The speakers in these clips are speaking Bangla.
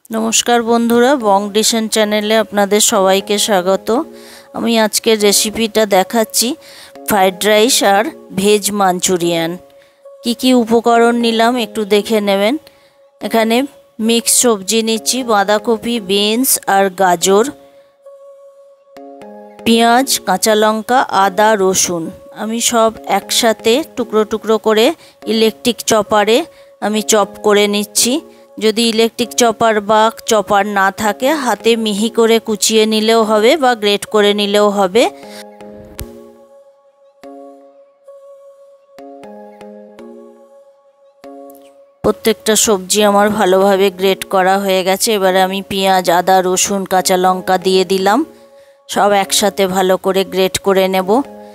নমস্কার বন্ধুরা, বং ডিশন চ্যানেলে আপনাদের সবাইকে স্বাগত। আমি আজকের রেসিপিটা দেখাচ্ছি ফ্রাইড রাইস আর ভেজ মাঞ্চুরিয়ান। কি উপকরণ নিলাম একটু দেখে নেবেন। এখানে মিক্স সবজি নিচ্ছি, বাঁধাকপি, বিনস আর গাজর, পেঁয়াজ, কাঁচা লঙ্কা, আদা, রসুন। আমি সব একসাথে টুকরো টুকরো করে ইলেকট্রিক চপারে আমি চপ করে নিচ্ছি। যদি ইলেকট্রিক চপার বা চপার না থাকে হাতে মিহি করে কুচিয়ে নিলেও হবে বা গ্রেট করে নিলেও হবে। প্রত্যেকটা সবজি আমার ভালোভাবে গ্রেট করা হয়ে গেছে। এবারে আমি পেঁয়াজ, আদা, রসুন, কাঁচা লঙ্কা দিয়ে দিলাম। সব একসাথে ভালো করে গ্রেট করে নেব।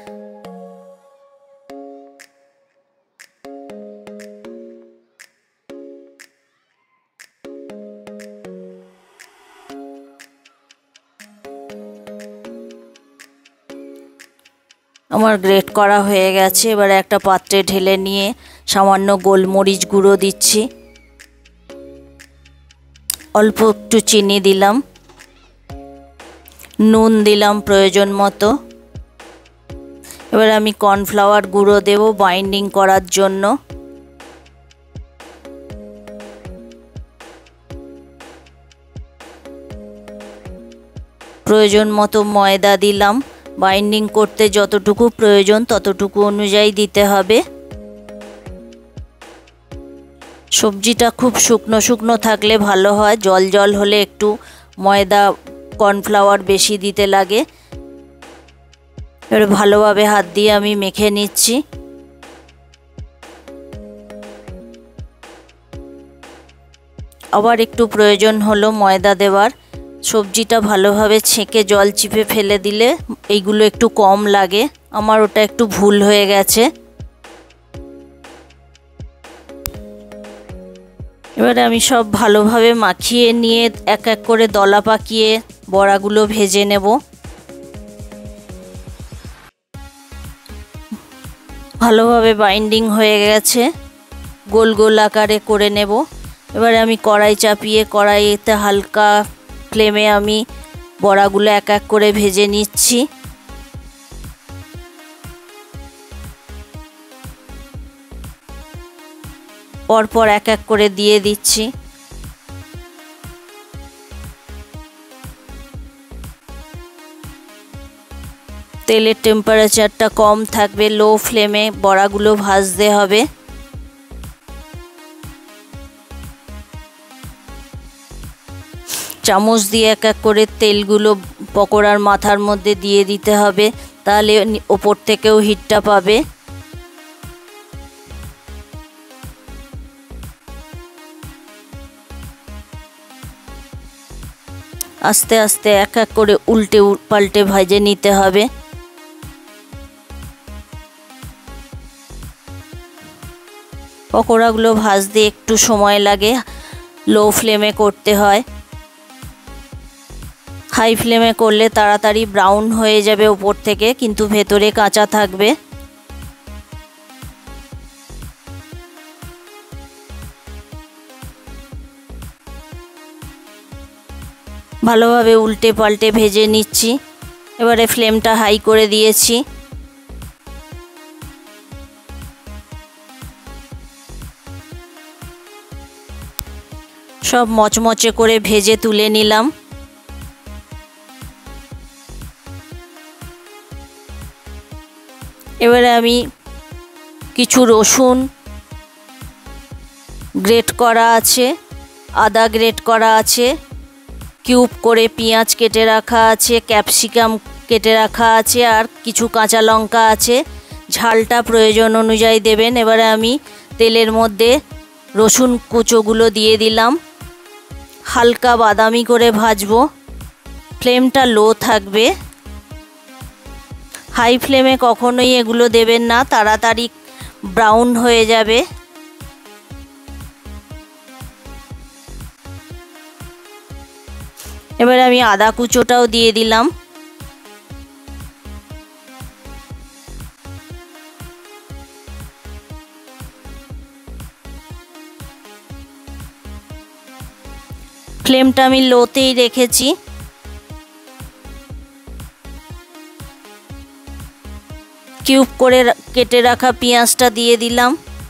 আমার গ্রেট করা হয়ে গেছে। এবারে একটা পাত্রে ঢেলে নিয়ে সামান্য গোলমরিচ গুঁড়ো দিচ্ছি, অল্প একটু চিনি দিলাম, নুন দিলাম প্রয়োজন মতো। এবার আমি কর্নফ্লাওয়ার গুঁড়ো দেব বাইন্ডিং করার জন্য। প্রয়োজন মতো ময়দা দিলাম। বাইন্ডিং করতে যতটুকু প্রয়োজন ততটুকু অনুযায়ী দিতে হবে। সবজিটা খুব শুকনো শুকনো থাকলে ভালো হয়, জল জল হলে একটু ময়দা কর্নফ্লাওয়ার বেশি দিতে লাগে। এবারে ভালোভাবে হাত দিয়ে আমি মেখে নিচ্ছি। আবার একটু প্রয়োজন হলো ময়দা দেওয়ার। সবজিটা ভালোভাবে ছেঁকে জল চিপে ফেলে দিলে এইগুলো একটু কম লাগে। আমার ওটা একটু ভুল হয়ে গেছে। এবারে আমি সব ভালোভাবে মাখিয়ে নিয়ে এক এক করে দলা পাকিয়ে বড়াগুলো ভেজে নেব। ভালোভাবে বাইন্ডিং হয়ে গেছে, গোল গোল আকারে করে নেব। এবারে আমি কড়াই চাপিয়ে কড়াইতে হালকা ফ্লেমে আমি বড়াগুলো এক এক করে ভেজে নিচ্ছি। পরপর এক এক করে দিয়ে দিচ্ছি। তেলের টেম্পারেচারটা কম থাকবে, লো ফ্লেমে বড়াগুলো ভাজতে হবে। চামচ দিয়ে এক এক করে তেলগুলো পকোড়ার মাথার মধ্যে দিয়ে দিতে হবে, তাহলে ওপর থেকেও হিটটা পাবে। আস্তে আস্তে এক এক করে উল্টে পাল্টে ভেজে নিতে হবে। পকোড়াগুলো ভাজতে একটু সময় লাগে, লো ফ্লেমে করতে হয়। হাই ফ্লেমে করলে তাড়াতাড়ি ব্রাউন হয়ে যাবে ওপর থেকে, কিন্তু ভেতরে কাঁচা থাকবে। ভালোভাবে উল্টে পাল্টে ভেজে নিচ্ছি। এবারে ফ্লেমটা হাই করে দিয়েছি। সব মচমচে করে ভেজে তুলে নিলাম। এবারে আমি কিছু রসুন গ্রেট করা আছে, আদা গ্রেট করা আছে, কিউব করে পেঁয়াজ কেটে রাখা আছে, ক্যাপসিকাম কেটে রাখা আছে, আর কিছু কাঁচা লঙ্কা আছে। ঝালটা প্রয়োজন অনুযায়ী দেবেন। এবারে আমি তেলের মধ্যে রসুন কুচোগুলো দিয়ে দিলাম। হালকা বাদামি করে ভাজবো। ফ্লেমটা লো থাকবে, হাই ফ্লেমে কখনোই এগুলো দেবেন না, তাড়াতাড়ি ব্রাউন হয়ে যাবে। এবারে আমি আদা কুচোটাও দিয়ে দিলাম। ফ্লেমটা আমি লোতেই রেখেছি। কিউব করে কেটে রাখা পেঁয়াজটা দিয়ে দিলাম।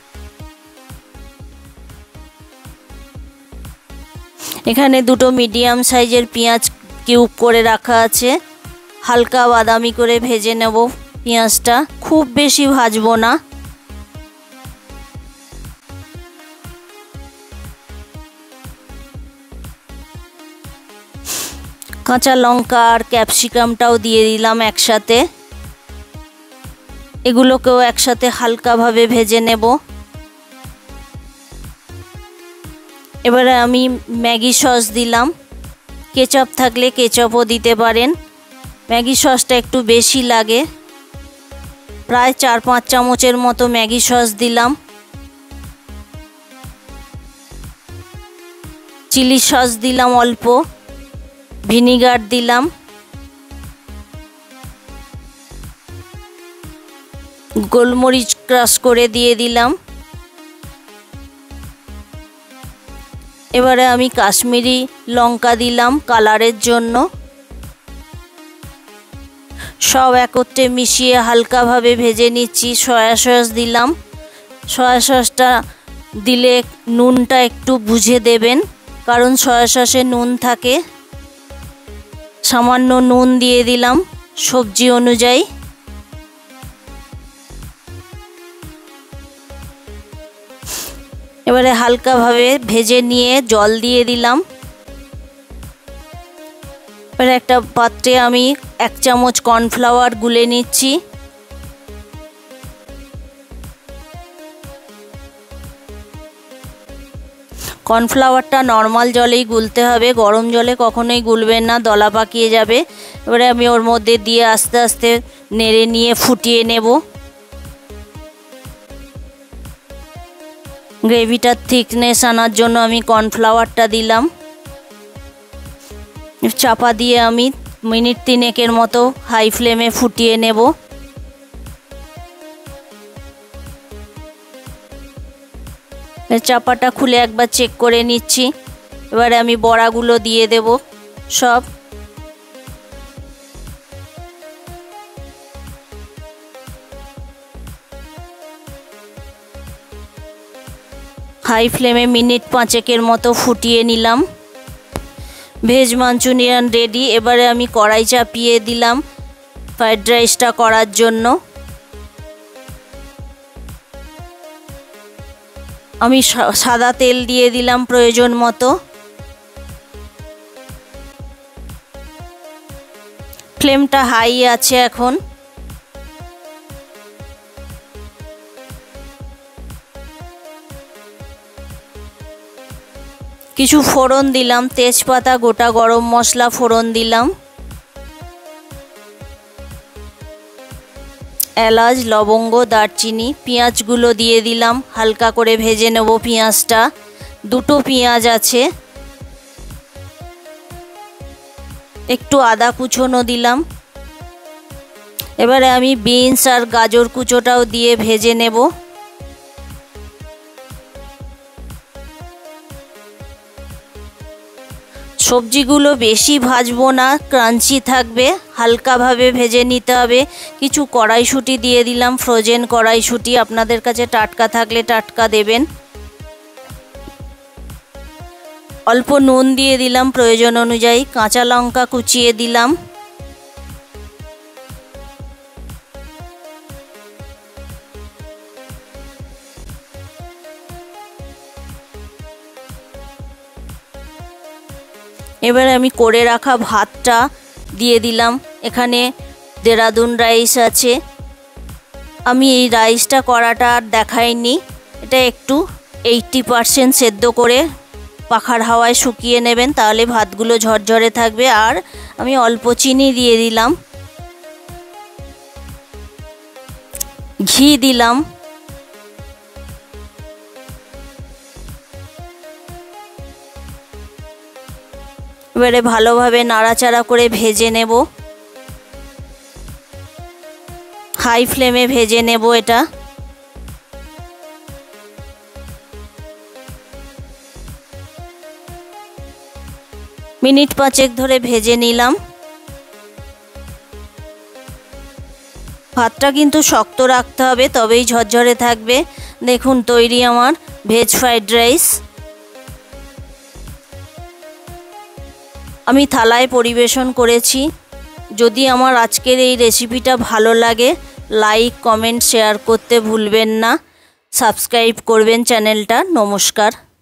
এখানে দুটো মিডিয়াম সাইজের পেঁয়াজ কিউব করে রাখা আছে। হালকা বাদামি করে ভেজে নেব পেঁয়াজটা, খুব বেশি ভাজবো না। কাঁচা লঙ্কা আর ক্যাপসিকামটাও দিয়ে দিলাম একসাথে। এগুলোকেও একসাথে হালকাভাবে ভেজে নেব। এবারে আমি ম্যাগি সস দিলাম। কেচাপ থাকলে কেচাপও দিতে পারেন। ম্যাগি সসটা একটু বেশি লাগে, প্রায় 4-5 চামচের মতো ম্যাগি সস দিলাম। চিলি সস দিলাম অল্প, ভিনিগার দিলাম, গোলমরিচ ক্রাশ করে দিয়ে দিলাম। এবারে আমি কাশ্মীরি লঙ্কা দিলাম কালারের জন্য। সব একত্রে মিশিয়ে হালকাভাবে ভেজে নিচ্ছি। সয়া সস দিলাম। সয়া সসটা দিলে নুনটা একটু বুঝে দেবেন, কারণ সয়া সসে নুন থাকে। সামান্য নুন দিয়ে দিলাম সবজি অনুযায়ী। এবারে হালকাভাবে ভেজে নিয়ে জল দিয়ে দিলাম। এবারে একটা পাত্রে আমি 1 চামচ কর্নফ্লাওয়ার গুলে নিচ্ছি। কর্নফ্লাওয়ারটা নর্মাল জলেই গুলতে হবে, গরম জলে কখনোই গুলবেন না, দলা পাকিয়ে যাবে। এবারে আমি ওর মধ্যে দিয়ে আস্তে আস্তে নেড়ে নিয়ে ফুটিয়ে নেব। গ্রেভিটার থিকনেস আনার জন্য আমি কর্নফ্লাওয়ারটা দিলাম। চাপা দিয়ে আমি মিনিট 3 মতো হাই ফ্লেমে ফুটিয়ে নেব। চাপাটা খুলে একবার চেক করে নিচ্ছি। এবারে আমি বড়াগুলো দিয়ে দেব সব। হাই ফ্লেমে মিনিট 5 মতো ফুটিয়ে নিলাম। Veg Manchurian ready. এবারে আমি কড়াই চাপিয়ে দিলাম ফ্রাইড রাইসটা করার জন্য। আমি সাদা তেল দিয়ে দিলাম প্রয়োজন মতো। ফ্লেমটা হাই আছে এখন। কিছু ফোড়ন দিলাম, তেজপাতা, গোটা গরম মশলা ফোড়ন দিলাম, এলাচ, লবঙ্গ, দারচিনি। পেঁয়াজগুলো দিয়ে দিলাম, হালকা করে ভেজে নেব পেঁয়াজটা। 2টো পেঁয়াজ আছে। একটু আদা কুচোনো দিলাম। এবারে আমি বিনস আর গাজর কুচোটাও দিয়ে ভেজে নেব। সবজিগুলো বেশি ভাজবো না, ক্রাঞ্চি থাকবে, হালকাভাবে ভেজে নিতে হবে। কিছু কড়াইশুঁটি দিয়ে দিলাম, ফ্রোজেন কড়াইশুঁটি। আপনাদের কাছে টাটকা থাকলে টাটকা দেবেন। অল্প নুন দিয়ে দিলাম প্রয়োজন অনুযায়ী। কাঁচা লঙ্কা কুচিয়ে দিলাম। এবারে আমি করে রাখা ভাতটা দিয়ে দিলাম। এখানে দেরাদুন রাইস আছে। আমি এই রাইসটা করাটা আর দেখাইনি। এটা একটু 80% সেদ্ধ করে পাখার হাওয়ায় শুকিয়ে নেবেন, তাহলে ভাতগুলো ঝরঝরে থাকবে। আর আমি অল্প চিনি দিয়ে দিলাম, ঘি দিলাম। এবারে ভালোভাবে নাড়াচাড়া করে ভেজে নেব। হাই ফ্লেমে ভেজে নেব এটা। মিনিট 5 ধরে ভেজে নিলাম। ভাতটা কিন্তু শক্ত রাখতে হবে, তবেই ঝরঝরে থাকবে। দেখুন তৈরি আমার ভেজ ফ্রাইড রাইস। আমি থালায় পরিবেশন করেছি। যদি আমার আজকের এই রেসিপিটা ভালো লাগে, লাইক কমেন্ট শেয়ার করতে ভুলবেন না। সাবস্ক্রাইব করবেন চ্যানেলটা। নমস্কার।